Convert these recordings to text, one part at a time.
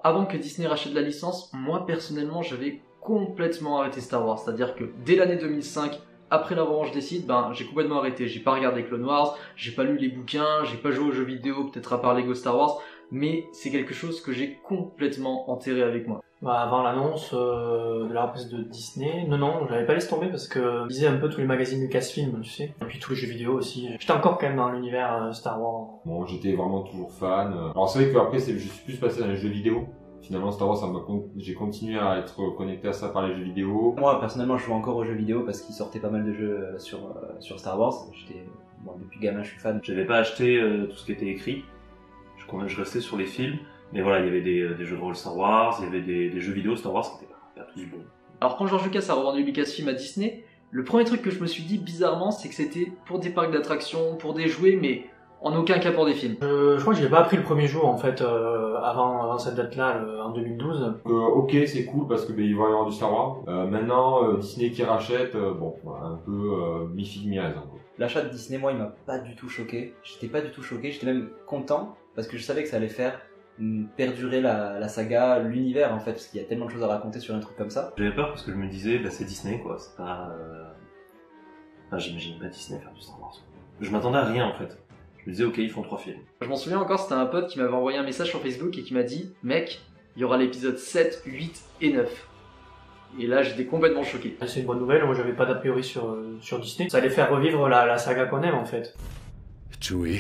avant que Disney rachète la licence, moi personnellement j'avais complètement arrêté Star Wars. C'est-à-dire que dès l'année 2005, après La Revanche des Sith, j'ai complètement arrêté. J'ai pas regardé Clone Wars, j'ai pas lu les bouquins, j'ai pas joué aux jeux vidéo, peut-être à part Lego Star Wars, mais c'est quelque chose que j'ai complètement enterré avec moi. Avant l'annonce de la reprise de Disney, non, j'avais pas laissé tomber parce que je lisais un peu tous les magazines Lucasfilm, tu sais, et puis tous les jeux vidéo aussi. J'étais encore quand même dans l'univers Star Wars. Bon, j'étais vraiment toujours fan. Alors c'est vrai qu'après, je suis plus passé dans les jeux vidéo. Finalement, Star Wars, j'ai continué à être connecté à ça par les jeux vidéo. Moi, personnellement, je joue encore aux jeux vidéo parce qu'il sortait pas mal de jeux sur Star Wars. Depuis gamin, je suis fan. J'avais pas acheté tout ce qui était écrit. Je restais sur les films. Mais voilà, il y avait des jeux de rôle Star Wars, il y avait des jeux vidéo Star Wars qui étaient pas tous bons. Alors quand George Lucas a revendu Lucasfilm à Disney, le premier truc que je me suis dit bizarrement, c'est que c'était pour des parcs d'attractions, pour des jouets, mais en aucun cas pour des films. Je crois que je l'ai pas appris le premier jour en fait, avant cette date-là, en 2012. Ok, c'est cool parce que il va y avoir du Star Wars. Maintenant, Disney qui rachète, un peu mi-figue mi-raisin. L'achat de Disney, moi, il m'a pas du tout choqué. J'étais pas du tout choqué, j'étais même content parce que je savais que ça allait faire perdurer la saga, l'univers en fait, parce qu'il y a tellement de choses à raconter sur un truc comme ça. J'avais peur parce que je me disais, c'est Disney quoi, c'est pas... j'imagine pas Disney faire du Star Wars. Je m'attendais à rien en fait. Je me disais, ok, ils font 3 films. Je m'en souviens encore, c'était un pote qui m'avait envoyé un message sur Facebook et qui m'a dit, mec, il y aura l'épisode 7, 8 et 9. Et là, j'étais complètement choqué. C'est une bonne nouvelle, moi j'avais pas d'a priori sur Disney. Ça allait faire revivre la saga qu'on aime en fait. Chewie,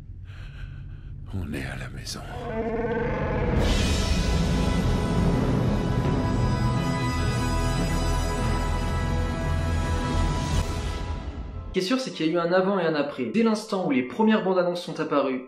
on est à la maison. Ce qui est sûr, c'est qu'il y a eu un avant et un après. Dès l'instant où les premières bandes annonces sont apparues,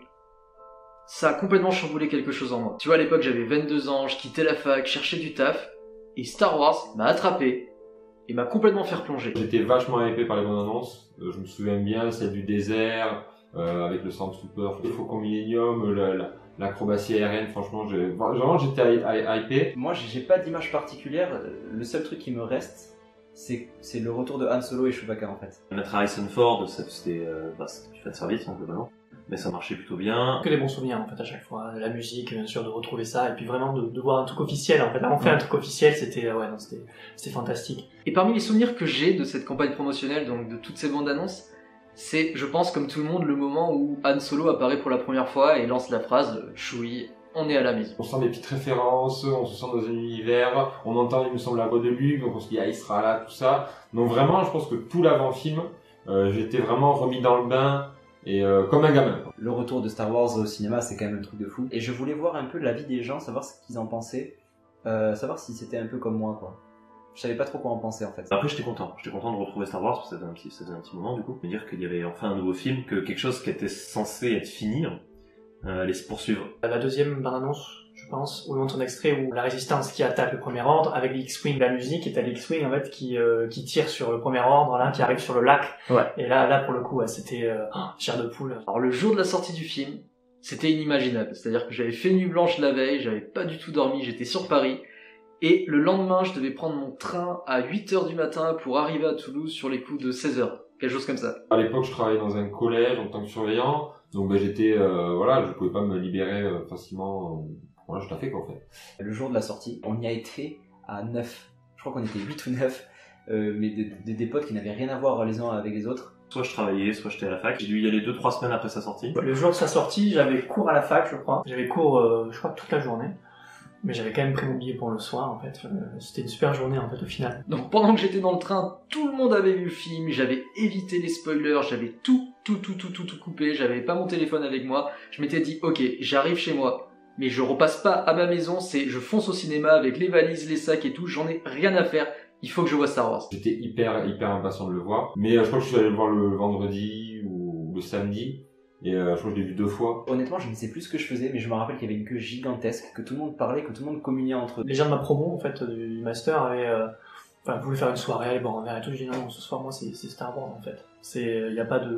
ça a complètement chamboulé quelque chose en moi. Tu vois, à l'époque, j'avais 22 ans, je quittais la fac, je cherchais du taf, et Star Wars m'a attrapé et m'a complètement fait replonger. J'étais vachement hypé par les bandes annonces. Je me souviens bien, celle du désert, avec le Stormtrooper, le Faucon Millennium, l'acrobatie aérienne, franchement, j'étais hypé. Moi, j'ai pas d'image particulière. Le seul truc qui me reste, c'est le retour de Han Solo et Chewbacca en fait. Mettre Harrison Ford, c'était du fan service globalement, mais ça marchait plutôt bien. Que des bons souvenirs en fait à chaque fois, la musique bien sûr, de retrouver ça et puis vraiment de voir un truc officiel en fait. Là on fait un truc officiel, c'était fantastique. Et parmi les souvenirs que j'ai de cette campagne promotionnelle, donc de toutes ces bandes annonces, c'est, je pense comme tout le monde, le moment où Han Solo apparaît pour la première fois et lance la phrase « Chewie, on est à la maison ». On sent des petites références, on se sent dans un univers, on entend, il me semble, la voix de Luke, donc on se dit, il sera là, tout ça. Donc vraiment, je pense que tout l'avant-film, j'étais vraiment remis dans le bain, et comme un gamin. Le retour de Star Wars au cinéma, c'est quand même un truc de fou. Et je voulais voir un peu l'avis des gens, savoir ce qu'ils en pensaient, savoir si c'était un peu comme moi, quoi. Je savais pas trop quoi en penser en fait. Après j'étais content de retrouver Star Wars, parce que ça faisait un petit moment du coup. Me dire qu'il y avait enfin un nouveau film, que quelque chose qui était censé être fini allait se poursuivre. La deuxième bande-annonce, je pense, où on montre un extrait où la résistance qui attaque le premier ordre avec l'X-Wing, la musique, et t'as l'X-Wing en fait qui tire sur le premier ordre là, qui arrive sur le lac. Ouais. Et là pour le coup, c'était chair de poule. Alors le jour de la sortie du film, c'était inimaginable. C'est-à-dire que j'avais fait nuit blanche la veille, j'avais pas du tout dormi, j'étais sur Paris. Et le lendemain, je devais prendre mon train à 8h du matin pour arriver à Toulouse sur les coups de 16h. Quelque chose comme ça. À l'époque, je travaillais dans un collège en tant que surveillant. Donc j'étais, je pouvais pas me libérer facilement. Je taffais quoi en fait. Le jour de la sortie, on y a été à 9. Je crois qu'on était 8 ou 9. Mais des potes qui n'avaient rien à voir les uns avec les autres. Soit je travaillais, soit j'étais à la fac. J'ai dû y aller 2-3 semaines après sa sortie. Le jour de sa sortie, j'avais cours à la fac, je crois. J'avais cours, je crois, toute la journée. Mais j'avais quand même pris mon billet pour le soir, en fait. C'était une super journée, en fait, au final. Donc pendant que j'étais dans le train, tout le monde avait vu le film, j'avais évité les spoilers, j'avais tout coupé, j'avais pas mon téléphone avec moi. Je m'étais dit, ok, j'arrive chez moi, mais je repasse pas à ma maison, je fonce au cinéma avec les valises, les sacs et tout, j'en ai rien à faire. Il faut que je voie Star Wars. J'étais hyper impatient de le voir. Mais je crois que je suis allé le voir le vendredi ou le samedi. Et je crois que je l'ai vu 2 fois. Honnêtement, je ne sais plus ce que je faisais, mais je me rappelle qu'il y avait une queue gigantesque, que tout le monde parlait, que tout le monde communiait entre eux. Les gens de ma promo, en fait, du master, voulaient faire une soirée, aller boire un verre et tout. Je dis non, ce soir, moi, c'est Star Wars, en fait. Il y a pas de...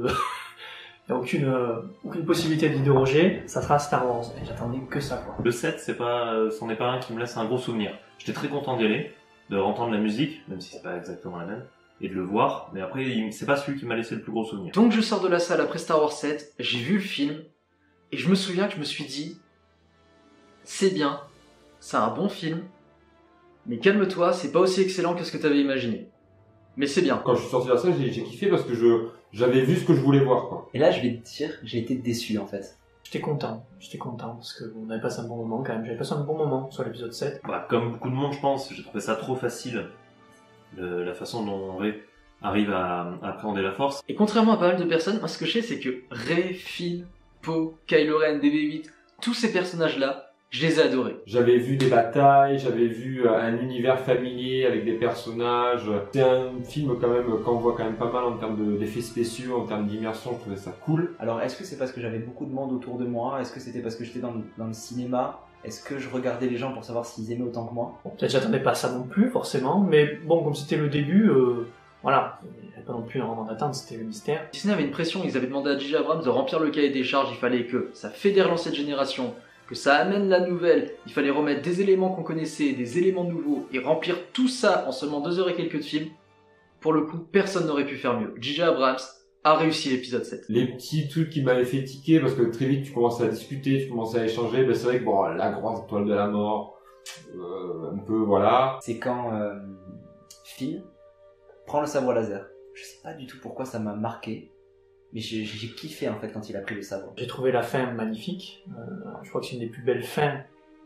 Il n'y a aucune possibilité d'y déroger, ça sera Star Wars. Et j'attendais que ça, quoi. Le 7, c'en est pas un qui me laisse un gros souvenir. J'étais très content d'y aller, de entendre la musique, même si c'est pas exactement la même, et de le voir, mais après, c'est pas celui qui m'a laissé le plus gros souvenir. Donc je sors de la salle après Star Wars 7, j'ai vu le film, et je me souviens que je me suis dit, c'est bien, c'est un bon film, mais calme-toi, c'est pas aussi excellent que ce que t'avais imaginé. Mais c'est bien. Quand je suis sorti de la salle, j'ai kiffé parce que j'avais vu ce que je voulais voir, quoi. Et là, je vais te dire, j'ai été déçu en fait. J'étais content parce que on avait passé un bon moment quand même. J'avais passé un bon moment sur l'épisode 7. Bah, comme beaucoup de monde, je pense, j'ai trouvé ça trop facile, la façon dont Rey arrive à appréhender la force. Et contrairement à pas mal de personnes, moi ce que je sais c'est que Rey, Finn, Poe, Kylo Ren, BB-8, tous ces personnages-là, je les ai adorés. J'avais vu des batailles, j'avais vu un univers familier avec des personnages. C'est un film quand même qu'on voit quand même pas mal en termes d'effets spéciaux, en termes d'immersion, je trouvais ça cool. Alors, est-ce que c'est parce que j'avais beaucoup de monde autour de moi? Est-ce que c'était parce que j'étais dans le cinéma? Est-ce que je regardais les gens pour savoir s'ils aimaient autant que moi? Bon, peut-être j'attendais pas ça non plus, forcément, mais bon, comme c'était le début, voilà, il n'y avait pas non plus énormément d'attente, c'était le mystère. Disney avait une pression, ils avaient demandé à J.J. Abrams de remplir le cahier des charges, il fallait que ça fédère l'ancienne génération, que ça amène la nouvelle, il fallait remettre des éléments qu'on connaissait, des éléments nouveaux, et remplir tout ça en seulement 2 heures et quelques de film. Pour le coup, personne n'aurait pu faire mieux. J.J. Abrams a réussi l'épisode 7. Les petits trucs qui m'avaient fait tiquer, parce que très vite tu commences à discuter, tu commences à échanger, ben c'est vrai que bon, la grosse étoile de la mort, un peu voilà. C'est quand Finn prend le sabre laser. Je sais pas du tout pourquoi ça m'a marqué, mais j'ai kiffé en fait quand il a pris le sabre. J'ai trouvé la fin magnifique. Je crois que c'est une des plus belles fins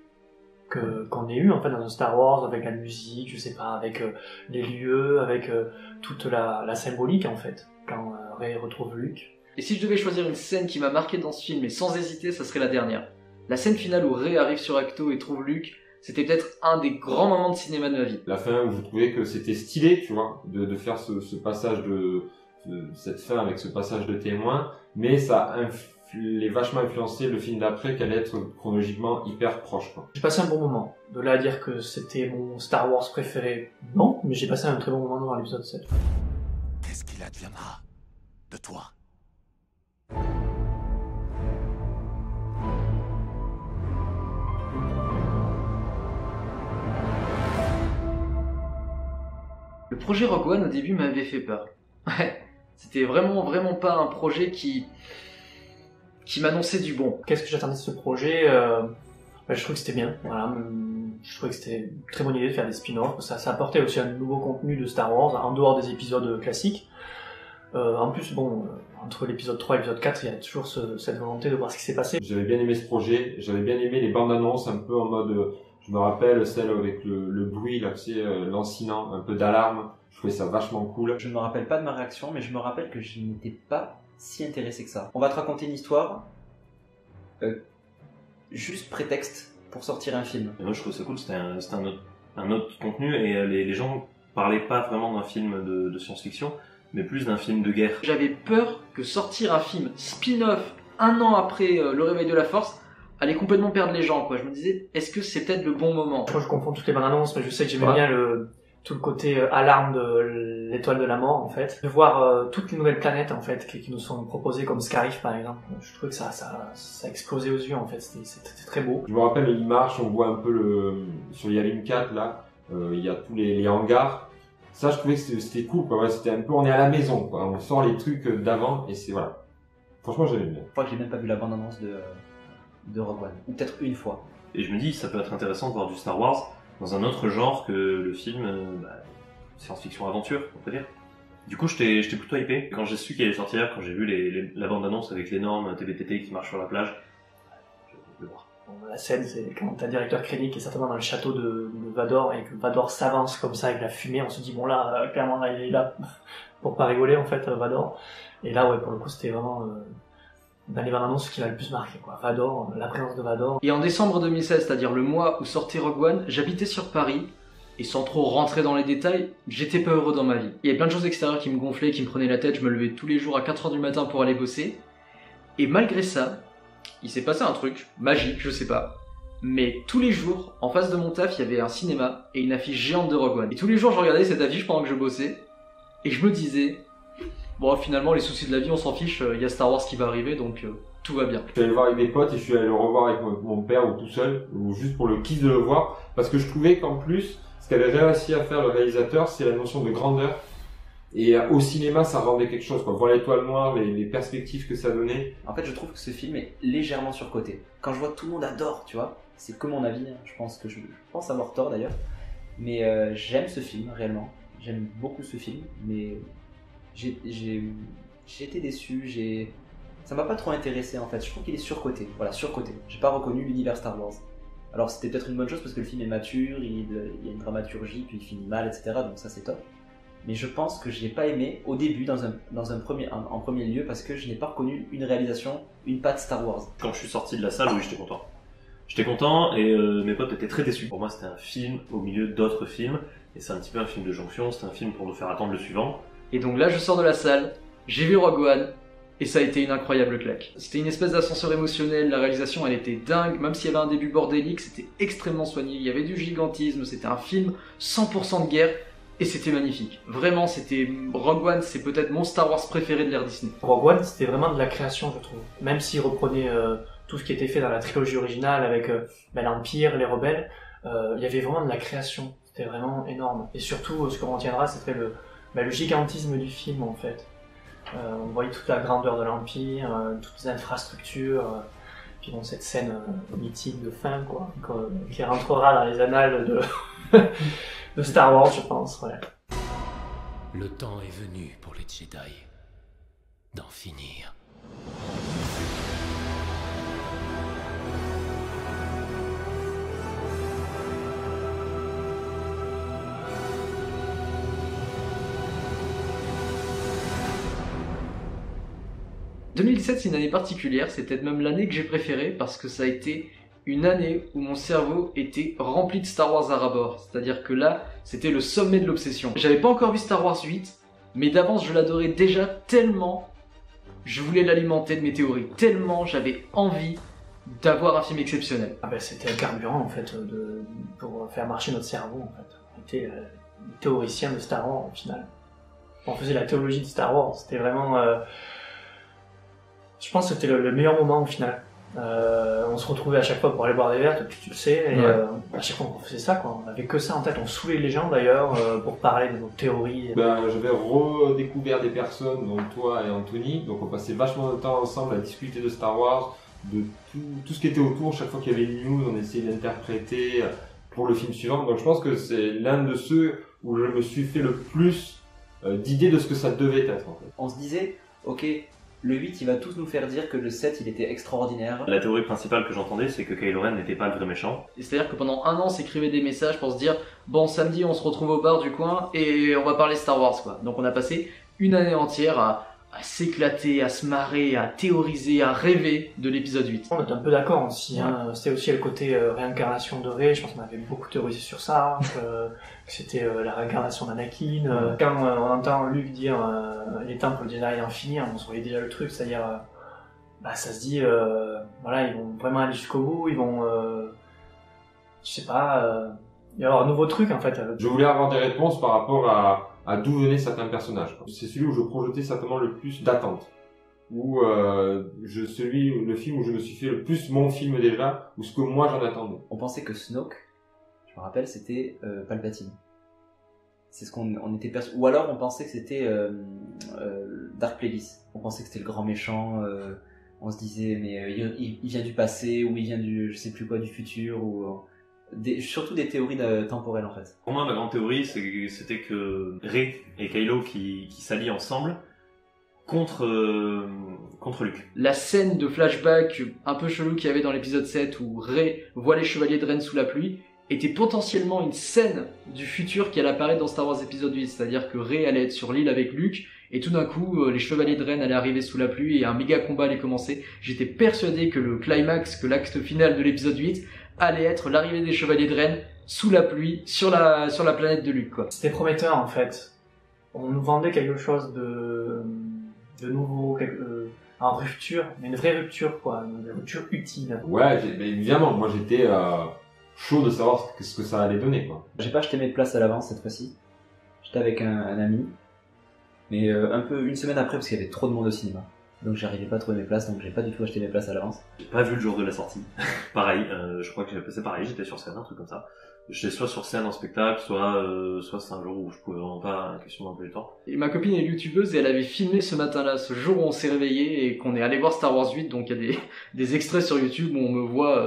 qu'on ait eu en fait dans un Star Wars, avec la musique, je sais pas, avec les lieux, avec toute la symbolique en fait, quand Rey retrouve Luke. Et si je devais choisir une scène qui m'a marqué dans ce film, et sans hésiter, ça serait la dernière. La scène finale où Rey arrive sur Ahch-To et trouve Luke, c'était peut-être un des grands moments de cinéma de ma vie. La fin où je trouvais que c'était stylé, tu vois, de faire ce passage cette fin avec ce passage de témoin, mais ça est vachement influencé le film d'après qui allait être chronologiquement hyper proche, quoi. J'ai passé un bon moment. De là à dire que c'était mon Star Wars préféré, non, mais j'ai passé un très bon moment dans l'épisode 7. Qu'est-ce qu'il adviendra de toi? Le projet Rogue One au début m'avait fait peur. Ouais, c'était vraiment pas un projet qui m'annonçait du bon. Qu'est-ce que j'attendais de ce projet? Je trouvais que c'était bien. Voilà, je trouvais que c'était une très bonne idée de faire des spin-offs. Ça apportait aussi un nouveau contenu de Star Wars en dehors des épisodes classiques. En plus, bon, entre l'épisode 3 et l'épisode 4, il y a toujours cette volonté de voir ce qui s'est passé. J'avais bien aimé ce projet, j'avais bien aimé les bandes annonces un peu en mode, je me rappelle celle avec le bruit là, tu sais, lancinant, un peu d'alarme. Je trouvais ça vachement cool. Je ne me rappelle pas de ma réaction, mais je me rappelle que je n'étais pas si intéressé que ça. On va te raconter une histoire, juste prétexte pour sortir un film. Et moi, je trouve ça cool, c'était un autre contenu, et les gens parlaient pas vraiment d'un film de science-fiction, mais plus d'un film de guerre. J'avais peur que sortir un film spin-off 1 an après le réveil de la Force allait complètement perdre les gens, quoi. Je me disais, est-ce que c'est peut-être le bon moment? Je crois que je confonds toutes les bandes annonces, mais je sais que j'aimais bien tout le côté alarme de l'étoile de la mort, en fait. De voir toutes les nouvelles planètes, en fait, qui nous sont proposées, comme Scarif, par exemple. Je trouvais que ça explosait aux yeux, en fait. C'était très beau. Je me rappelle, il marche, on voit un peu sur Yavin 4, là, il y a tous les hangars. Ça, je trouvais que c'était cool, quoi. Ouais, c'était un peu, on est à la maison, quoi. On sort les trucs d'avant, et c'est, voilà. Franchement, j'aimais bien. Je crois que j'ai même pas vu la bande-annonce de Rogue One. Ou peut-être une fois. Et je me dis, ça peut être intéressant de voir du Star Wars dans un autre genre que le film science-fiction aventure, on peut dire. Du coup, j'étais plutôt hypé. Quand j'ai su qu'il allait sortir, quand j'ai vu la bande-annonce avec l'énorme TBTT qui marche sur la plage, j'ai voulu le voir. Bon, la scène, c'est quand t'as le directeur Krennic qui est certainement dans le château de Vador et que Vador s'avance comme ça avec la fumée, on se dit bon là, clairement là, il est là pour pas rigoler en fait, Vador. Et là, ouais, pour le coup, c'était vraiment dans les bandes annonces ce qui m'a le plus marqué, quoi. Vador, la présence de Vador. Et en décembre 2016, c'est-à-dire le mois où sortait Rogue One, j'habitais sur Paris, et sans trop rentrer dans les détails, j'étais pas heureux dans ma vie. Il y avait plein de choses extérieures qui me gonflaient, qui me prenaient la tête, je me levais tous les jours à 4h du matin pour aller bosser, et malgré ça, il s'est passé un truc, magique, je sais pas, mais tous les jours, en face de mon taf, il y avait un cinéma, et une affiche géante de Rogue One. Et tous les jours, je regardais cette affiche pendant que je bossais, et je me disais, bon, finalement, les soucis de la vie, on s'en fiche, il y a Star Wars qui va arriver, donc tout va bien. Je suis allé le voir avec des potes et je suis allé le revoir avec mon père ou tout seul, ou juste pour le kiff de le voir, parce que je trouvais qu'en plus, ce qu'avait réussi à faire le réalisateur, c'est la notion de grandeur. Et au cinéma, ça rendait quelque chose, quoi. Voir l'étoile noire, les perspectives que ça donnait. En fait, je trouve que ce film est légèrement surcoté. Quand je vois que tout le monde adore, tu vois, c'est que mon avis, hein. Je pense avoir tort d'ailleurs. Mais j'aime ce film, réellement. J'aime beaucoup ce film, mais j'ai été déçu. Ça m'a pas trop intéressé en fait. Je trouve qu'il est surcoté. Voilà, surcoté. J'ai pas reconnu l'univers Star Wars. Alors c'était peut-être une bonne chose parce que le film est mature, il y a une dramaturgie, puis il finit mal, etc. Donc ça c'est top. Mais je pense que je l'ai pas aimé au début en premier lieu parce que je n'ai pas reconnu une réalisation, une patte Star Wars. Quand je suis sorti de la salle, oui, j'étais content. J'étais content et mes potes étaient très déçus. Pour moi, c'était un film au milieu d'autres films. Et c'est un petit peu un film de jonction, c'est un film pour nous faire attendre le suivant. Et donc là, je sors de la salle, j'ai vu Rogue One, et ça a été une incroyable claque. C'était une espèce d'ascenseur émotionnel, la réalisation elle était dingue, même s'il y avait un début bordélique, c'était extrêmement soigné, il y avait du gigantisme, c'était un film 100% de guerre, et c'était magnifique. Vraiment, Rogue One, c'est peut-être mon Star Wars préféré de l'ère Disney. Rogue One, c'était vraiment de la création, je trouve. Même s'il reprenait tout ce qui était fait dans la trilogie originale avec l'Empire, les rebelles, il y avait vraiment de la création. C'était vraiment énorme. Et surtout, ce qu'on retiendra, c'était le gigantisme du film, en fait. On voyait toute la grandeur de l'Empire, toutes les infrastructures, puis bon, cette scène mythique de fin, quoi, qui rentrera dans les annales de Star Wars, je pense. Ouais. Le temps est venu pour les Jedi d'en finir. « 2017, c'est une année particulière, c'est peut-être même l'année que j'ai préférée parce que ça a été une année où mon cerveau était rempli de Star Wars à ras-bord. C'est-à-dire que là, c'était le sommet de l'obsession. J'avais pas encore vu Star Wars 8, mais d'avance je l'adorais déjà tellement je voulais l'alimenter de mes théories, tellement j'avais envie d'avoir un film exceptionnel. Ah ben, c'était un carburant en fait pour faire marcher notre cerveau en fait. On était théoricien de Star Wars au final. On faisait la théologie de Star Wars, c'était vraiment... Je pense que c'était le meilleur moment au final. On se retrouvait à chaque fois pour aller boire des verres, tu le sais, et à chaque fois on faisait ça, quoi. On avait que ça en tête, on saoulait les gens d'ailleurs pour parler de nos théories. J'avais redécouvert des personnes, dont toi et Anthony, donc on passait vachement de temps ensemble à discuter de Star Wars, de tout ce qui était autour. Chaque fois qu'il y avait une news, on essayait d'interpréter pour le film suivant. Donc je pense que c'est l'un de ceux où je me suis fait le plus d'idées de ce que ça devait être en fait. On se disait, ok, le 8 il va tous nous faire dire que le 7 il était extraordinaire. La théorie principale que j'entendais, c'est que Kylo Ren n'était pas le vrai méchant. C'est-à-dire que pendant un an, on s'écrivait des messages pour se dire bon, samedi on se retrouve au bar du coin et on va parler Star Wars, quoi. Donc on a passé une année entière à s'éclater, à se marrer, à théoriser, à rêver de l'épisode 8. On était un peu d'accord aussi, hein. C'était aussi le côté réincarnation de Rey, je pense qu'on avait beaucoup théorisé sur ça, que c'était la réincarnation d'Anakin. Quand on entend Luke dire les temples Jedi en finir, on se voyait déjà le truc, c'est-à-dire ça se dit voilà, ils vont vraiment aller jusqu'au bout, ils vont je sais pas, il va y avoir un nouveau truc en fait. Je voulais avoir des réponses par rapport à d'où venaient certains personnages. C'est celui où je projetais certainement le plus d'attente. Ou le film où je me suis fait le plus mon film déjà, ou ce que moi j'en attendais. On pensait que Snoke, je me rappelle, c'était Palpatine. C'est ce qu'on était perçu. Ou alors on pensait que c'était Dark Plagueis. On pensait que c'était le grand méchant. On se disait mais il vient du passé ou il vient du je sais plus quoi du futur ou surtout des théories temporelles en fait. Pour moi, ma grande théorie, c'était que Rey et Kylo qui s'allient ensemble contre Luke. La scène de flashback un peu chelou qu'il y avait dans l'épisode 7 où Rey voit les chevaliers de Ren sous la pluie était potentiellement une scène du futur qui allait apparaître dans Star Wars épisode 8, c'est-à-dire que Rey allait être sur l'île avec Luke et tout d'un coup les chevaliers de Ren allaient arriver sous la pluie et un méga combat allait commencer. J'étais persuadé que le climax, que l'acte final de l'épisode 8 allait être l'arrivée des chevaliers de Ren sous la pluie sur la planète de Luke, quoi. C'était prometteur en fait. On nous vendait quelque chose de nouveau, en rupture, mais une vraie rupture, quoi, une rupture utile. Ouais, mais évidemment, moi j'étais chaud de savoir ce que ça allait donner, quoi. J'ai pas acheté mes places à l'avance cette fois-ci. J'étais avec un ami, mais un peu une semaine après parce qu'il y avait trop de monde au cinéma. Donc j'arrivais pas à trouver mes places, donc j'ai pas du tout acheté mes places à l'avance. J'ai pas vu le jour de la sortie. Pareil, je crois que c'est pareil, j'étais sur scène, un truc comme ça. J'étais soit sur scène en spectacle, soit c'est un jour où je pouvais vraiment pas, question d'un peu du temps. Et ma copine est youtubeuse et elle avait filmé ce matin-là, ce jour où on s'est réveillé et qu'on est allé voir Star Wars 8, donc il y a des extraits sur YouTube où on me voit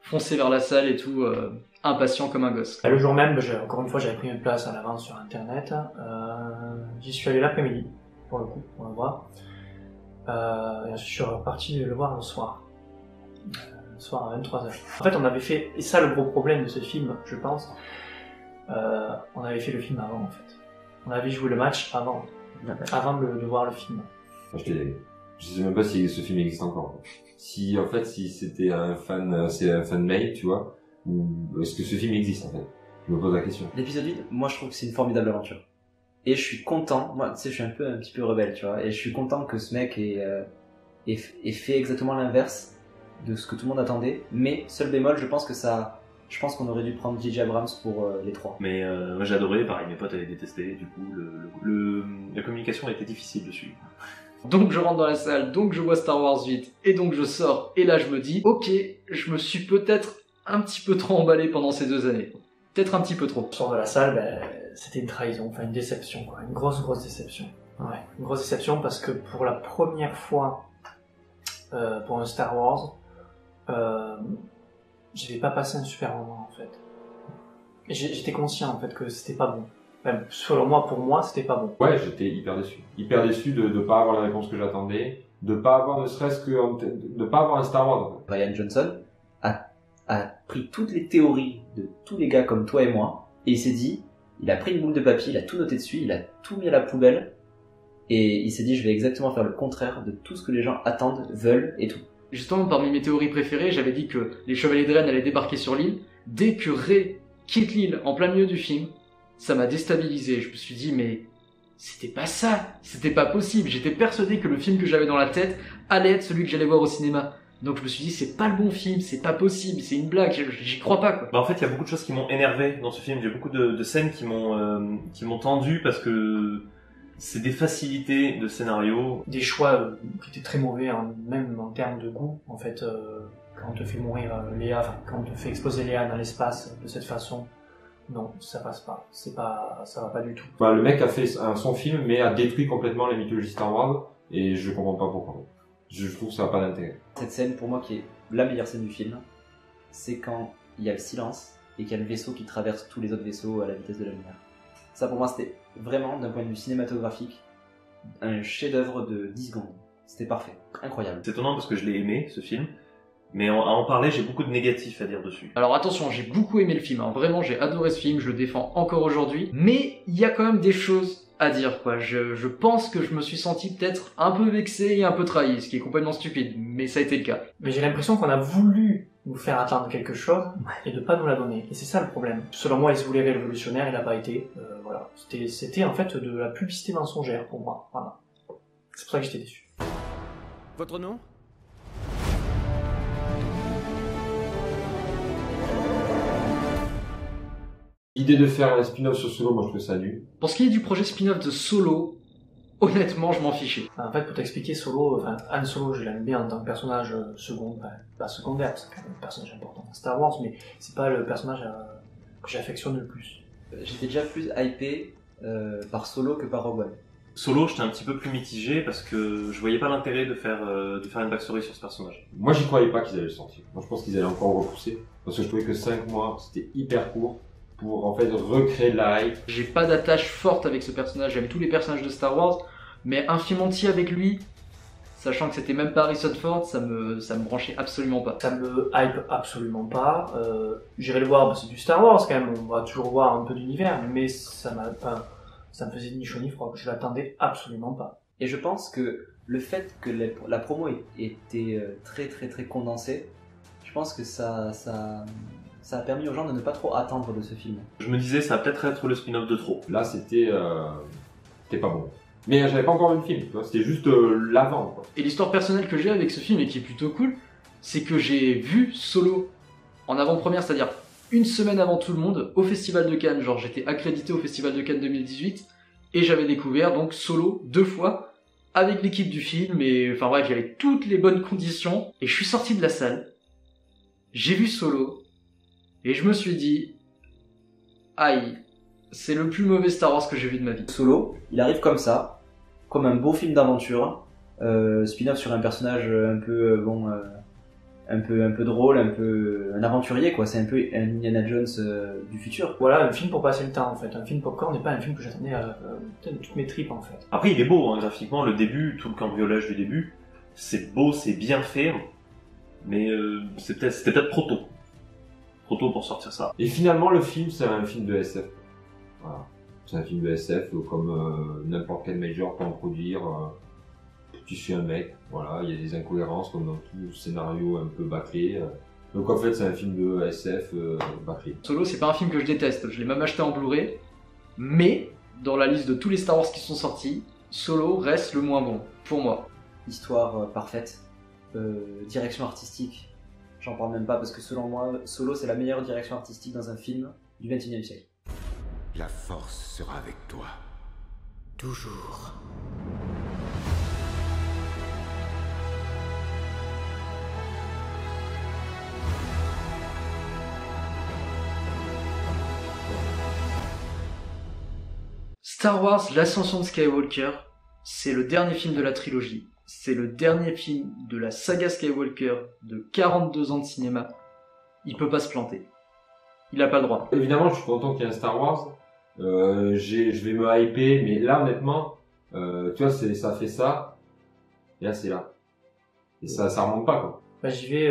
foncé vers la salle et tout, impatient comme un gosse. Le jour même, encore une fois, j'avais pris une place à l'avance sur internet. J'y suis allé l'après-midi, pour le coup, pour le voir. Et ensuite, je suis reparti le voir le soir. Le soir à 23h. En fait, on avait fait, et ça le gros problème de ce film, je pense, on avait fait le film avant, en fait. On avait joué le match avant de voir le film. Je sais même pas si ce film existe encore. Si c'était un fan, c'est un fan mail, tu vois, ou est-ce que ce film existe en fait? Je me pose la question. L'épisode 8, moi je trouve que c'est une formidable aventure. Et je suis content, moi tu sais, je suis un petit peu rebelle, tu vois, et je suis content que ce mec ait fait exactement l'inverse de ce que tout le monde attendait. Mais seul bémol, je pense qu'on aurait dû prendre J.J. Abrams pour les 3. Mais moi j'ai adoré, pareil, mes potes avaient détesté, du coup la communication a été difficile dessus. Donc je rentre dans la salle, donc je vois Star Wars 8, et donc je sors, et là je me dis, ok, je me suis peut-être un petit peu trop emballé pendant ces 2 années. Peut-être un petit peu trop. Je sors de la salle, c'était une trahison, enfin une déception, quoi. Une grosse déception. Ouais, une grosse déception parce que pour la première fois, pour un Star Wars, j'avais pas passé un super moment, en fait. Et j'étais conscient, en fait, que c'était pas bon. Enfin, selon moi, pour moi, c'était pas bon. Ouais, j'étais hyper déçu. Hyper déçu de pas avoir la réponse que j'attendais, de pas avoir ne serait-ce que, de pas avoir un Star Wars, en fait. Rian Johnson a pris toutes les théories de tous les gars comme toi et moi, et il s'est dit, il a pris une boule de papier, il a tout noté dessus, il a tout mis à la poubelle, et il s'est dit, je vais exactement faire le contraire de tout ce que les gens attendent, veulent et tout. Justement, parmi mes théories préférées, j'avais dit que les Chevaliers de Rennes allaient débarquer sur l'île. Dès que Rey quitte l'île en plein milieu du film, ça m'a déstabilisé. Je me suis dit, mais c'était pas ça, c'était pas possible. J'étais persuadé que le film que j'avais dans la tête allait être celui que j'allais voir au cinéma. Donc je me suis dit, c'est pas le bon film, c'est pas possible, c'est une blague, j'y crois pas, quoi. Bah en fait, il y a beaucoup de choses qui m'ont énervé dans ce film. Il y a beaucoup de scènes qui m'ont tendu parce que c'est des facilités de scénario. Des choix qui étaient très mauvais, même en termes de goût, en fait. Quand on te fait mourir Léa, enfin, quand on te fait exploser Léa dans l'espace de cette façon, non, ça passe pas. Ça va pas du tout. Bah, le mec a fait son film, mais a détruit complètement la mythologie Star Wars, et je comprends pas pourquoi. Je trouve que ça n'a pas d'intérêt. Cette scène, pour moi, qui est la meilleure scène du film, c'est quand il y a le silence et qu'il y a le vaisseau qui traverse tous les autres vaisseaux à la vitesse de la lumière. Ça, pour moi, c'était vraiment, d'un point de vue cinématographique, un chef-d'œuvre de 10 secondes. C'était parfait. Incroyable. C'est étonnant parce que je l'ai aimé, ce film. Mais à en parler, j'ai beaucoup de négatifs à dire dessus. Alors attention, j'ai beaucoup aimé le film, hein. Vraiment j'ai adoré ce film, je le défends encore aujourd'hui, mais il y a quand même des choses à dire, quoi. Je pense que je me suis senti peut-être un peu vexé et un peu trahi, ce qui est complètement stupide, mais ça a été le cas. Mais j'ai l'impression qu'on a voulu nous faire attendre quelque chose et de pas nous la donner, et c'est ça le problème. Selon moi, il se voulait révolutionnaire, il n'a pas été, voilà. C'était en fait de la publicité mensongère pour moi, voilà. C'est pour ça que j'étais déçu. Votre nom ? L'idée de faire un spin-off sur Solo, moi je trouve ça nul. Pour ce qui est du projet spin-off de Solo, honnêtement je m'en fichais. En fait, pour t'expliquer, Solo, Han Solo, je l'aime bien en tant que personnage pas secondaire, c'est quand même un personnage important dans Star Wars, mais c'est pas le personnage que j'affectionne le plus. J'étais déjà plus hypé par Solo que par Rogue One. Solo, j'étais un petit peu plus mitigé parce que je voyais pas l'intérêt de faire une backstory sur ce personnage. Moi j'y croyais pas qu'ils allaient le sortir. Moi je pense qu'ils allaient encore repousser, parce que je trouvais que 5 mois c'était hyper court pour en fait recréer de la hype. J'ai pas d'attache forte avec ce personnage, j'aime tous les personnages de Star Wars, mais un film entier avec lui, sachant que c'était même pas Harrison Ford, ça me branchait absolument pas. Ça me hype absolument pas. J'irai le voir, c'est du Star Wars quand même, on va toujours voir un peu d'univers, mais ça me faisait ni chaud ni froid, je l'attendais absolument pas. Et je pense que le fait que la promo était très très très condensée, je pense que ça a permis aux gens de ne pas trop attendre de ce film. Je me disais, ça va peut-être être le spin-off de trop. Là c'était pas bon. Mais j'avais pas encore vu le film, tu vois, c'était juste l'avant, quoi. Et l'histoire personnelle que j'ai avec ce film et qui est plutôt cool, c'est que j'ai vu Solo en avant-première, c'est-à-dire une semaine avant tout le monde, au Festival de Cannes. Genre j'étais accrédité au Festival de Cannes 2018 et j'avais découvert donc Solo 2 fois avec l'équipe du film et enfin bref, j'avais toutes les bonnes conditions et je suis sorti de la salle, j'ai vu Solo et je me suis dit aïe, c'est le plus mauvais Star Wars que j'ai vu de ma vie. Solo, il arrive comme ça, comme un beau film d'aventure, spin-off sur un personnage un peu un peu drôle, un peu un aventurier quoi. C'est un peu un Indiana Jones du futur. Voilà, un film pour passer le temps en fait. Un film popcorn n'est pas un film que j'attendais de toutes mes tripes en fait. Après, il est beau, hein, graphiquement, le début, tout le cambriolage du début, c'est beau, c'est bien fait, mais c'était peut-être trop tôt. Trop tôt pour sortir ça. Et finalement, le film, c'est un film de SF. Voilà. C'est un film de SF comme n'importe quel major peut en produire. Tu suis un mec, voilà, il y a des incohérences comme dans tout scénario un peu bâclé. Donc en fait, c'est un film de SF bâclé. Solo, c'est pas un film que je déteste, je l'ai même acheté en Blu-ray, mais dans la liste de tous les Star Wars qui sont sortis, Solo reste le moins bon, pour moi. Histoire parfaite, direction artistique, j'en parle même pas parce que selon moi, Solo c'est la meilleure direction artistique dans un film du XXIe siècle. La force sera avec toi. Toujours. Star Wars, l'ascension de Skywalker, c'est le dernier film de la trilogie. C'est le dernier film de la saga Skywalker de 42 ans de cinéma. Il peut pas se planter. Il a pas le droit. Évidemment, je suis content qu'il y ait un Star Wars. Je vais me hyper, mais là, honnêtement, tu vois, ça fait ça, et là, c'est là. Et ça remonte pas, quoi. Bah, j'y vais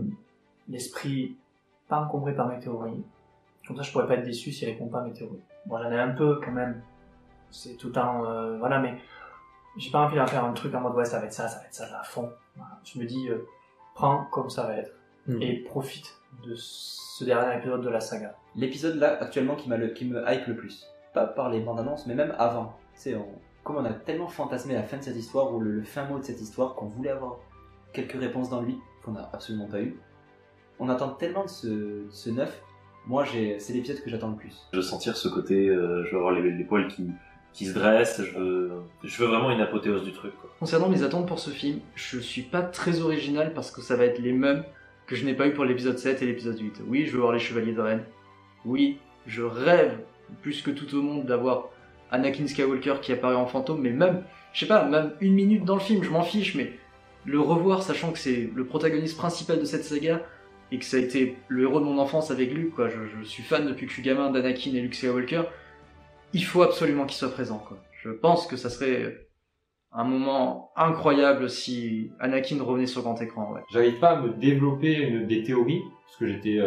l'esprit pas encombré par mes théories. Comme ça, je pourrais pas être déçu s'il répond pas à mes théories. Bon, j'en ai un peu quand même. C'est tout le temps, voilà, mais j'ai pas envie d'en faire un truc en mode ouais, ça va être ça à fond. Voilà. Je me dis, prends comme ça va être et profite de ce dernier épisode de la saga. L'épisode là actuellement qui me hype le plus, pas par les bandes annonces, mais même avant. Tu sais, comme on a tellement fantasmé la fin de cette histoire ou le fin mot de cette histoire qu'on voulait avoir quelques réponses dans lui qu'on n'a absolument pas eu. On attend tellement de ce neuf. Moi, c'est l'épisode que j'attends le plus. Je veux sentir ce côté, je veux avoir les poils qui se dressent, je veux vraiment une apothéose du truc, quoi. Concernant mes attentes pour ce film, je suis pas très original parce que ça va être les mêmes que je n'ai pas eu pour l'épisode 7 et l'épisode 8. Oui, je veux voir les Chevaliers de Rennes. Oui, je rêve plus que tout au monde d'avoir Anakin Skywalker qui apparaît en fantôme, mais même, je sais pas, même une minute dans le film, je m'en fiche, mais le revoir sachant que c'est le protagoniste principal de cette saga et que ça a été le héros de mon enfance avec Luke, quoi. Je suis fan depuis que je suis gamin d'Anakin et Luke Skywalker. Il faut absolument qu'il soit présent, quoi. Je pense que ça serait un moment incroyable si Anakin revenait sur grand écran, ouais. J'arrive pas à me développer des théories, ce que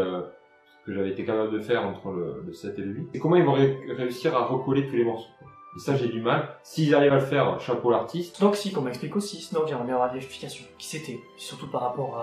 j'avais été capable de faire entre le 7 et le 8. Et comment ils vont réussir à recoller tous les morceaux, quoi. Et ça, j'ai du mal. S'ils arrivent à le faire, chapeau l'artiste. Snoke, si, qu'on m'explique aussi, Snoke, j'aimerais bien avoir des explications. Qui c'était? Surtout par rapport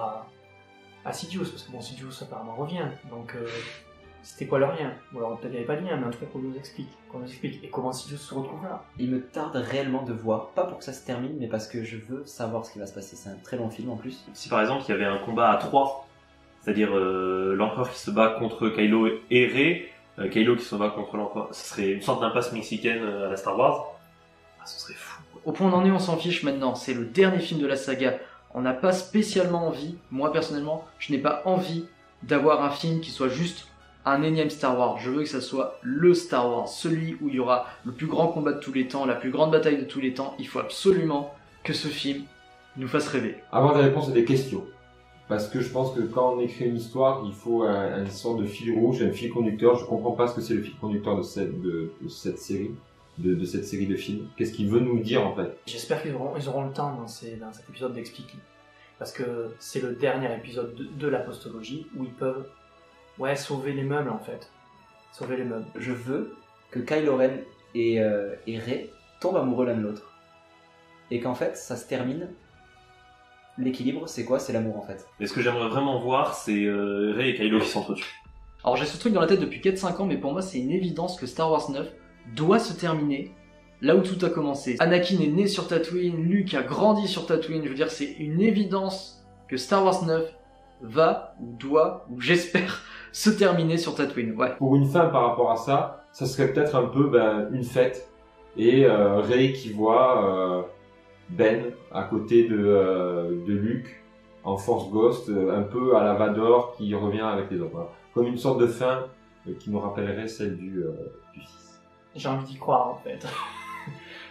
à Sidious, parce que bon, Sidious apparemment revient, donc c'était quoi le lien? Ou alors peut-être il n'y avait pas de lien, mais en tout cas qu'on nous explique, et comment Sidious se retrouve là. Il me tarde réellement de voir, pas pour que ça se termine, mais parce que je veux savoir ce qui va se passer. C'est un très long film en plus. Si par exemple il y avait un combat à 3, c'est-à-dire l'empereur qui se bat contre Kylo et Rey, Kylo qui se bat contre l'empereur, ce serait une sorte d'impasse mexicaine à la Star Wars, ce serait fou. Au point où on en est, on s'en fiche maintenant. C'est le dernier film de la saga. On n'a pas spécialement envie, moi personnellement, je n'ai pas envie d'avoir un film qui soit juste un énième Star Wars. Je veux que ça soit le Star Wars, celui où il y aura le plus grand combat de tous les temps, la plus grande bataille de tous les temps. Il faut absolument que ce film nous fasse rêver. Avoir des réponses à des questions. Parce que je pense que quand on écrit une histoire, il faut une sorte de fil rouge, un fil conducteur. Je comprends pas ce que c'est le fil conducteur de cette série. De cette série de films. Qu'est-ce qu'il veut nous dire en fait? J'espère qu'ils auront le temps dans cet épisode d'expliquer. Parce que c'est le dernier épisode de la postologie où ils peuvent sauver les meubles en fait. Sauver les meubles. Je veux que Kylo Ren et Rey tombent amoureux l'un de l'autre. Et qu'en fait, ça se termine. L'équilibre, c'est quoi? C'est l'amour en fait. Et ce que j'aimerais vraiment voir, c'est Rey et Kylo qui s'entretuent. Alors j'ai ce truc dans la tête depuis 4-5 ans, mais pour moi c'est une évidence que Star Wars 9 doit se terminer là où tout a commencé. Anakin est né sur Tatooine, Luke a grandi sur Tatooine, je veux dire c'est une évidence que Star Wars 9 va, ou doit, ou j'espère, se terminer sur Tatooine, ouais. Pour une fin par rapport à ça, ça serait peut-être un peu une fête, et Rey qui voit Ben à côté de Luke en Force Ghost, un peu à la Vador qui revient avec les autres, voilà. Comme une sorte de fin qui nous rappellerait celle du 6. J'ai envie d'y croire en fait.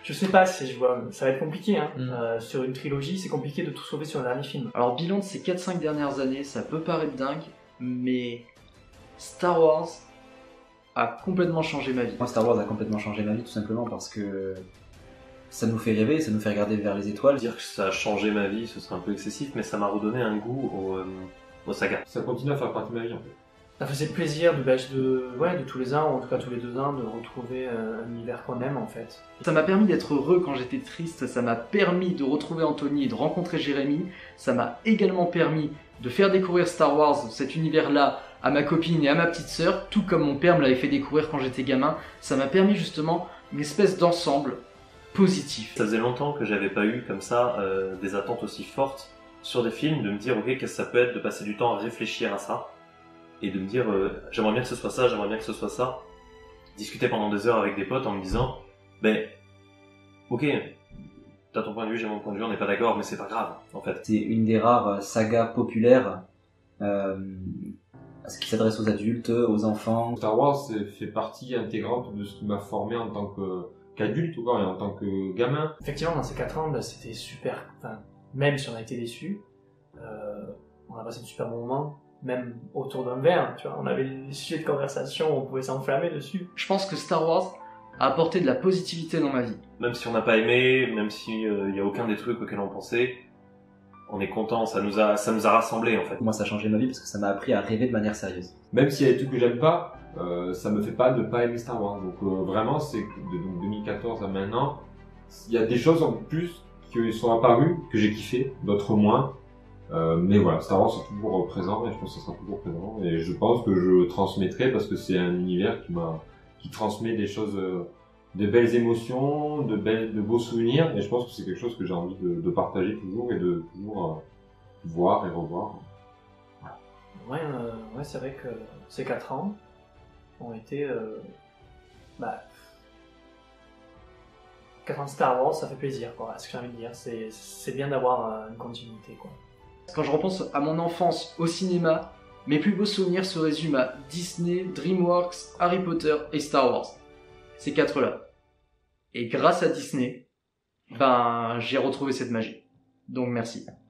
Je sais pas si je vois, ça va être compliqué, hein. Mm. Sur une trilogie, c'est compliqué de tout sauver sur le dernier film. Alors, bilan de ces 4-5 dernières années, ça peut paraître dingue, mais Star Wars a complètement changé ma vie. Moi, Star Wars a complètement changé ma vie, tout simplement parce que ça nous fait rêver, ça nous fait regarder vers les étoiles. Dire que ça a changé ma vie, ce serait un peu excessif, mais ça m'a redonné un goût aux sagas. Ça continue à faire partie de ma vie en fait. Ça faisait plaisir de tous les ans, ou en tout cas tous les 2 ans, de retrouver un univers qu'on aime en fait. Ça m'a permis d'être heureux quand j'étais triste, ça m'a permis de retrouver Anthony et de rencontrer Jérémy, ça m'a également permis de faire découvrir Star Wars, cet univers-là, à ma copine et à ma petite sœur, tout comme mon père me l'avait fait découvrir quand j'étais gamin. Ça m'a permis justement une espèce d'ensemble positif. Ça faisait longtemps que j'avais pas eu comme ça des attentes aussi fortes sur des films, de me dire ok, qu'est-ce que ça peut être, de passer du temps à réfléchir à ça, et de me dire j'aimerais bien que ce soit ça, j'aimerais bien que ce soit ça. Discuter pendant des heures avec des potes en me disant ben ok, t'as ton point de vue, j'ai mon point de vue, on n'est pas d'accord, mais c'est pas grave en fait. C'est une des rares sagas populaires qui s'adresse aux adultes, aux enfants. Star Wars fait partie intégrante de ce qui m'a formé en tant qu'adulte et en tant que gamin. Effectivement, dans ces 4 ans, c'était super. Enfin, même si on a été déçus, on a passé de super bons moments, même autour d'un verre, tu vois. On avait des sujets de conversation, on pouvait s'enflammer dessus. Je pense que Star Wars a apporté de la positivité dans ma vie. Même si on n'a pas aimé, même si y a aucun des trucs auxquels on pensait, on est content, ça nous a rassemblés en fait. Moi, ça a changé ma vie parce que ça m'a appris à rêver de manière sérieuse. Même s'il y a des trucs que j'aime pas, ça me fait pas de pas aimer Star Wars. Donc vraiment, c'est de donc 2014 à maintenant, il y a des choses en plus qui sont apparues, que j'ai kiffé, d'autres moins. Mais voilà, Star Wars est toujours présent et je pense que ça sera toujours présent. Et je pense que je transmettrai parce que c'est un univers qui transmet des choses, de belles émotions, de beaux souvenirs. Et je pense que c'est quelque chose que j'ai envie de partager toujours et de toujours voir et revoir. Ouais, c'est vrai que ces 4 ans ont été... 4 ans de Star Wars, ça fait plaisir, quoi. Ce que j'ai envie de dire, c'est bien d'avoir une continuité, quoi. Quand je repense à mon enfance au cinéma, mes plus beaux souvenirs se résument à Disney, DreamWorks, Harry Potter et Star Wars. Ces 4-là. Et grâce à Disney, j'ai retrouvé cette magie. Donc merci.